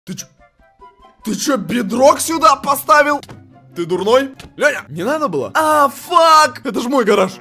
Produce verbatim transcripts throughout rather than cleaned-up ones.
Ты чё? Ты чё, бедрок сюда поставил? Ты дурной? Леня, не надо было? А, фак! Это ж мой гараж.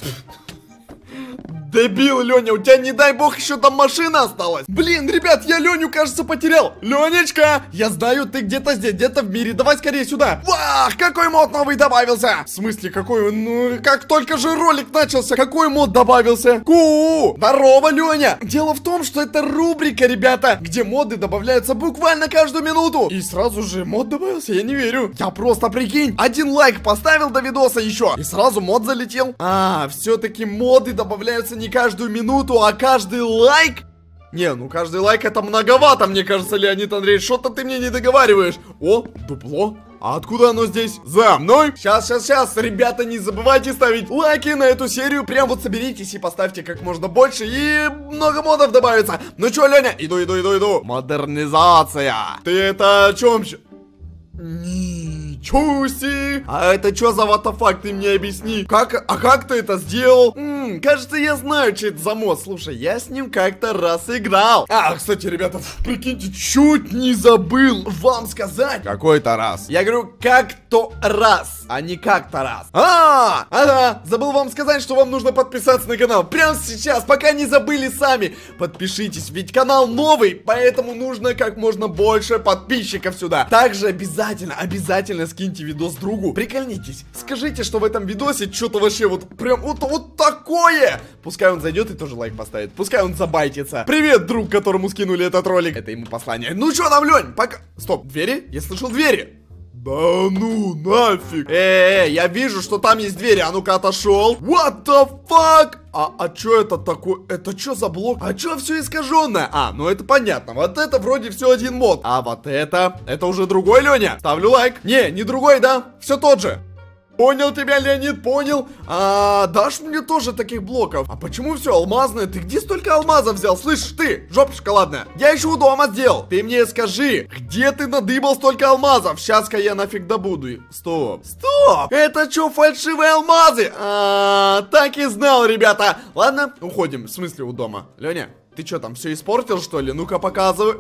Дебил, Леня, у тебя, не дай бог, еще там машина осталась. Блин, ребят, я Леню, кажется, потерял. Ленечка, я знаю, ты где-то здесь, где-то в мире. Давай скорее сюда. Вах, какой мод новый добавился? В смысле, какой? Ну, как только же ролик начался, какой мод добавился? Ку! Здорово, Леня. Дело в том, что это рубрика, ребята, где моды добавляются буквально каждую минуту. И сразу же мод добавился, я не верю. Я просто, прикинь, один лайк поставил до видоса еще, и сразу мод залетел. А, все-таки моды добавляются не каждую минуту, а каждый лайк? Не, ну каждый лайк это многовато, мне кажется, Леонид Андреевич. Что-то ты мне не договариваешь. О, дупло. А откуда оно здесь? За мной. Сейчас, сейчас, сейчас. Ребята, не забывайте ставить лайки на эту серию. Прям вот соберитесь и поставьте как можно больше. И много модов добавится. Ну что, Леня? Иду, иду, иду, иду. Модернизация. Ты это о чем? Ничего себе! А это что за ватафак, ты мне объясни? Как, а как ты это сделал? М-м, кажется, я знаю, что это за мод. Слушай, я с ним как-то раз играл. А, кстати, ребята, прикиньте, чуть не забыл вам сказать. Какой-то раз. Я говорю, как-то раз, а не как-то раз. А, ага, забыл вам сказать, что вам нужно подписаться на канал. Прямо сейчас, пока не забыли сами. Подпишитесь, ведь канал новый, поэтому нужно как можно больше подписчиков сюда. Также обязательно, обязательно скиньте видос другу, прикольнитесь, скажите, что в этом видосе что-то вообще вот прям вот, вот такое. Пускай он зайдет и тоже лайк поставит, пускай он забайтится. Привет, друг, которому скинули этот ролик. Это ему послание. Ну что там, Лень, пока... Стоп, двери? Я слышал двери. Да ну нафиг. Э, я вижу, что там есть двери. А ну-ка, отошел. What the fuck? А, а что это такое? Это что за блок? А что все искаженное? А, ну это понятно. Вот это вроде все один мод. А вот это, это уже другой, Леня. Ставлю лайк. Не, не другой, да? Все тот же. Понял тебя, Леонид, понял. А, дашь мне тоже таких блоков? А почему все алмазное? Ты где столько алмазов взял? Слышь, ты, жопа шоколадная. Я еще у дома сделал. Ты мне скажи, где ты надыбал столько алмазов? Сейчас-ка я нафиг добуду. Стоп, стоп. Это что, фальшивые алмазы? А, так и знал, ребята. Ладно, уходим. В смысле у дома? Леня, ты что там, все испортил, что ли? Ну-ка, показывай.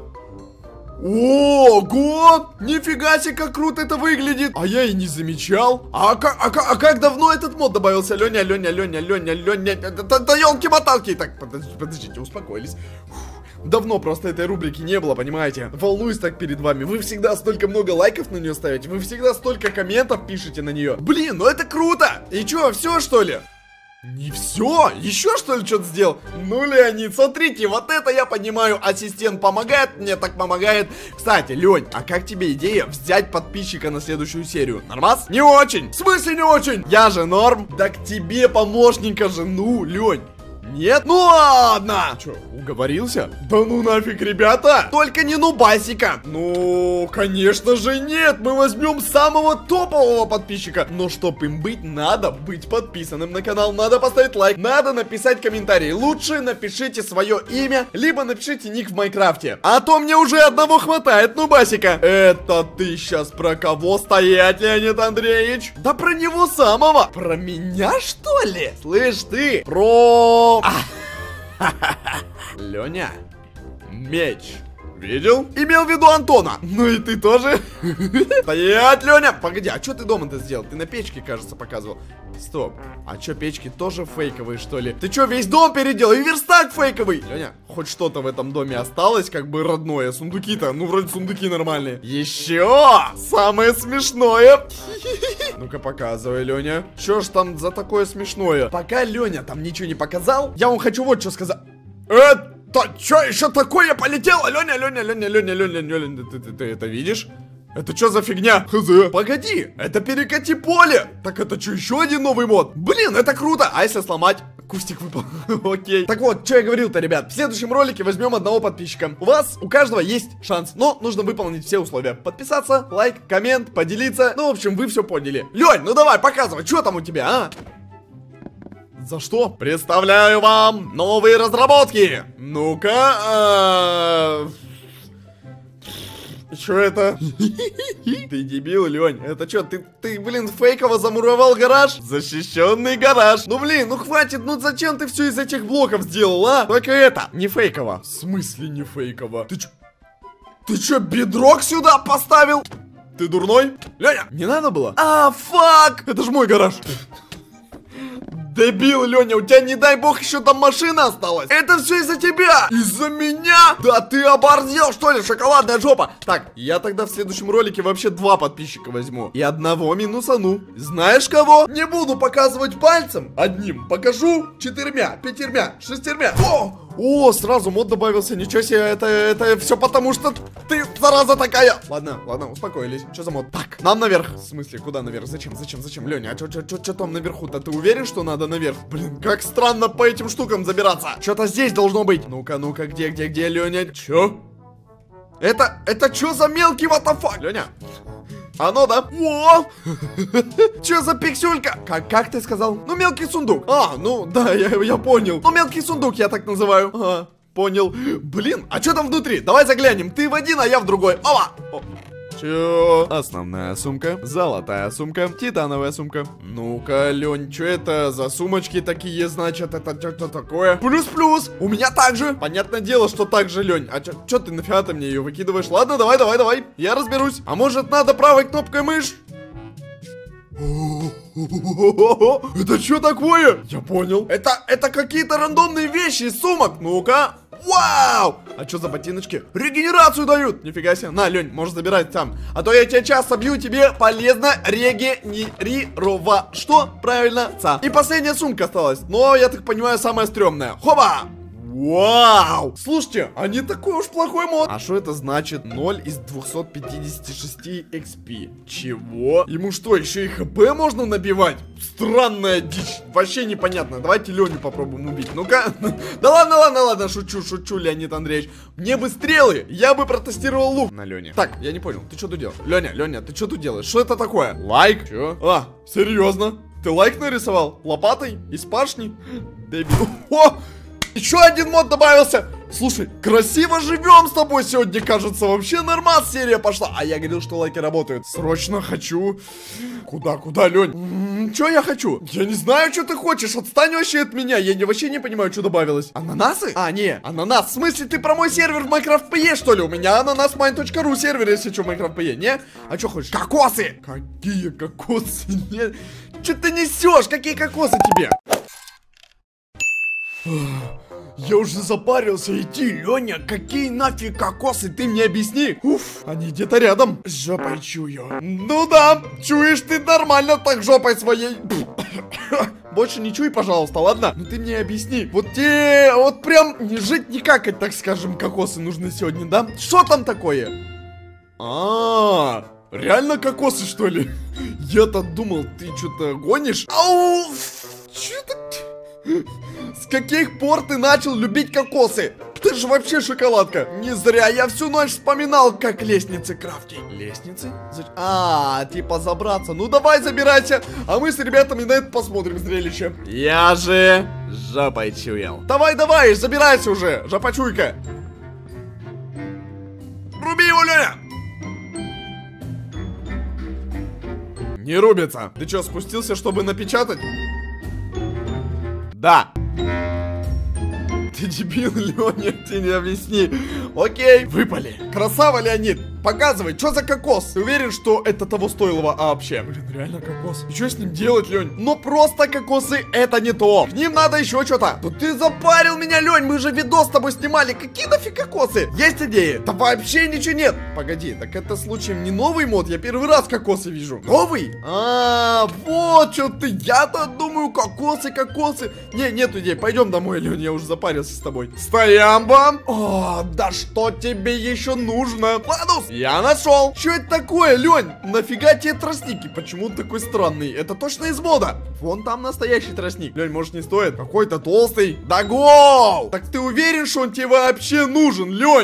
Ого! Нифига себе, как круто это выглядит! А я и не замечал. А как, а, а как давно этот мод добавился? Леня, Леня, Леня, Леня, Леня. Да, да елки-моталки. Так, подождите, подождите, успокоились. Фух. Давно просто этой рубрики не было, понимаете? Волнуюсь так перед вами. Вы всегда столько много лайков на нее ставите. Вы всегда столько комментов пишете на нее. Блин, ну это круто! И что, все что ли? Не все? Еще что ли что-то сделал? Ну, Леонид, смотрите, вот это я понимаю. Ассистент помогает, мне так помогает. Кстати, Лень, а как тебе идея взять подписчика на следующую серию? Нормас? Не очень. В смысле не очень? Я же норм. Да к тебе помощника же, ну, Лень. Нет? Ну ладно! Че, уговорился? Да ну нафиг, ребята! Только не нубасика! Ну, конечно же нет! Мы возьмем самого топового подписчика! Но чтоб им быть, надо быть подписанным на канал, надо поставить лайк, надо написать комментарий. Лучше напишите свое имя, либо напишите ник в Майнкрафте. А то мне уже одного хватает, нубасика! Это ты сейчас про кого стоять, Леонид Андреевич? Да про него самого! Про меня, что ли? Слышь ты, про... Леня, меч. Видел? Имел в виду Антона. Ну и ты тоже. Стоять, Леня. Погоди, а что ты дома-то сделал? Ты на печке, кажется, показывал. Стоп. А что, печки тоже фейковые, что ли? Ты что, весь дом переделал? И верстак фейковый. Леня, хоть что-то в этом доме осталось, как бы родное. Сундуки-то, ну вроде сундуки нормальные. Еще самое смешное. Ну-ка показывай, Леня. Что ж там за такое смешное? Пока Леня там ничего не показал, я вам хочу вот что сказать. Это... Да, что еще такое полетело? Леня, Леня, Леня, Леня, Леня, Леня, ты, ты, ты это видишь? Это что за фигня? Хз. Погоди, это перекати поле. Так это что, еще один новый мод? Блин, это круто. А если сломать? Кустик выпал. Окей. Так вот, что я говорил-то, ребят. В следующем ролике возьмем одного подписчика. У вас, у каждого есть шанс, но нужно выполнить все условия. Подписаться, лайк, коммент, поделиться. Ну, в общем, вы все поняли. Лень, ну давай, показывай, что там у тебя, а? За что? Представляю вам новые разработки. Ну-ка. Что это? Ты дебил, Лень. Это что, ты, ты, блин, фейково замуровал гараж? Защищенный гараж. Ну, блин, ну хватит, ну зачем ты все из этих блоков сделал, а? Только это, не фейково. В смысле не фейково? Ты что? Ты чё, бедрок сюда поставил? Ты дурной? Леня, не надо было? А, фак! Это же мой гараж. Дебил, Леня, у тебя, не дай бог, еще там машина осталась. Это все из-за тебя. Из-за меня? Да ты оборзел, что ли, шоколадная жопа. Так, я тогда в следующем ролике вообще два подписчика возьму. И одного минусану. Знаешь кого? Не буду показывать пальцем одним. Покажу четырьмя, пятермя, шестермя. О! О, сразу мод добавился, ничего себе, это, это все потому, что ты, зараза такая. Ладно, ладно, успокоились, что за мод? Так, нам наверх. В смысле, куда наверх? Зачем, зачем, зачем? Леня, а что там наверху-то? Ты уверен, что надо наверх? Блин, как странно по этим штукам забираться. Что-то здесь должно быть. Ну-ка, ну-ка, где, где, где, Леня? Че? Это, это что за мелкий ватафак? Леня? Оно, да? О! Че за пиксюлька? Как, как ты сказал? Ну, мелкий сундук. А, ну, да, я, я понял. Ну, мелкий сундук я так называю. Ага, понял. Блин, а что там внутри? Давай заглянем. Ты в один, а я в другой. Опа! О. Чё? Основная сумка, золотая сумка, титановая сумка. Ну-ка, Лень, что это за сумочки такие, значит, это что-то такое? Плюс-плюс, у меня также. Понятное дело, что так же, Лень. А чё ты нафига ты мне ее выкидываешь? Ладно, давай, давай, давай, я разберусь. А может, надо правой кнопкой мышь? Это что такое? Я понял. Это, это какие-то рандомные вещи из сумок. Ну-ка. Вау! А что за ботиночки? Регенерацию дают! Нифига себе. На, Лень, можешь забирать сам. А то я тебя часто бью, тебе полезно регенерировать. Что? Правильно, ца. И последняя сумка осталась. Но, я так понимаю, самая стрёмная. Хоба! Вау! Слушайте, а не такой уж плохой мод. А что это значит? ноль из двухсот пятидесяти шести экс пи. Чего? Ему что, еще и хп можно набивать? Странная дичь. Вообще непонятно. Давайте Леню попробуем убить. Ну-ка. Да ладно, ладно, ладно. Шучу, шучу, Леонид Андреевич. Мне бы стрелы. Я бы протестировал лук на Лене. Так, я не понял. Ты что тут делаешь? Леня, Леня, ты что тут делаешь? Что это такое? Лайк? Че? А, серьезно? Ты лайк нарисовал? Лопатой? Из пашни? Дебил. О! Еще один мод добавился. Слушай, красиво живем с тобой сегодня, кажется. Вообще нормас серия пошла. А я говорил, что лайки работают. Срочно хочу. Куда, куда, Лень? М-м, что я хочу? Я не знаю, что ты хочешь. Отстань вообще от меня. Я не, вообще не понимаю, что добавилось. Ананасы? А, не, ананас. В смысле, ты про мой сервер в Minecraft.pe, что ли? У меня ананасмайн.ру сервер, если что, в Minecraft.pe, не? А что хочешь? Кокосы! Какие кокосы? Нет. Что ты несешь? Какие кокосы тебе? Я уже запарился идти, Леня, какие нафиг кокосы, ты мне объясни. Уф, они где-то рядом. С жопой чую. Ну да, чуешь ты нормально так жопой своей. Больше не чуй, пожалуйста, ладно? Ну ты мне объясни. Вот те, вот прям не жить никак, так скажем, кокосы нужны сегодня, да? Что там такое? А, реально кокосы, что ли? Я-то думал, ты что-то гонишь. Ау, что-то... С каких пор ты начал любить кокосы? Ты же вообще шоколадка. Не зря я всю ночь вспоминал, как лестницы крафтить. Лестницы? А, типа забраться. Ну давай забирайся, а мы с ребятами на это посмотрим зрелище. Я же жопой чуял. Давай, давай, забирайся уже, жопочуйка. Руби его, Леня. Не рубится. Ты что, спустился, чтобы напечатать? Да. Ты дебил, Леня, ты не объясни. Окей, выпали. Красава, Леонид. Показывай, что за кокос? Ты уверен, что это того стоило? А вообще? Блин, реально кокос. И что с ним делать, Лень? Но просто кокосы это не то. К ним надо еще что-то. Да ты запарил меня, Лень. Мы же видос с тобой снимали. Какие нафиг кокосы? Есть идеи? Да вообще ничего нет. Погоди, так это случаем не новый мод? Я первый раз кокосы вижу. Новый? А, вот что ты. Я-то думаю, кокосы, кокосы. Не, нет идей. Пойдем домой, Лень. Я уже запарился с тобой. Стоямба. О, да что тебе еще нужно? Ладно. Я нашел. Что это такое, Лень? Нафига тебе тростники? Почему он такой странный? Это точно из мода. Вон там настоящий тростник. Лень, может не стоит? Какой-то толстый. Да гоу! Так ты уверен, что он тебе вообще нужен, Лень?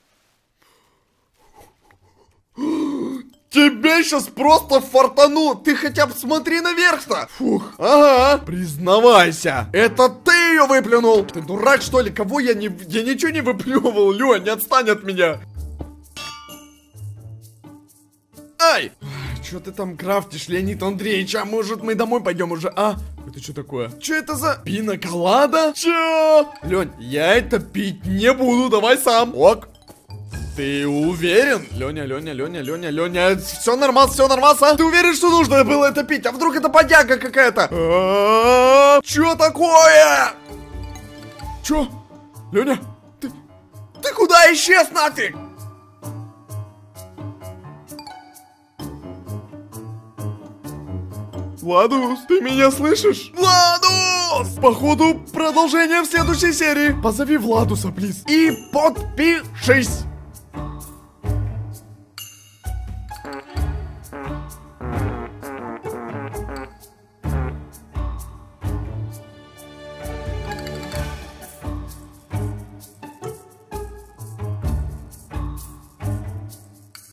Тебе сейчас просто фартану. Ты хотя бы смотри наверх-то. Фух. Ага. Признавайся. Это ты ее выплюнул. Ты дурак, что ли? Кого я не... Я ничего не выплюнул, Лень. Не отстань от меня. Ай! Что ты там крафтишь, Леонид Андреевич? А может мы домой пойдем уже, а? Это что такое? Что это за пиноколада? Чё? Лень, я это пить не буду, давай сам. Ок. Ты уверен? Леня, Леня, Леня, Леня, Леня, все нормально, все нормально. Ты уверен, что нужно было это пить? А вдруг это бодяга какая-то? Че такое? Че? Леня, ты, ты куда исчез нафиг? Владус, ты меня слышишь? Владус! Походу, продолжение в следующей серии. Позови Владуса, плиз. И подпишись.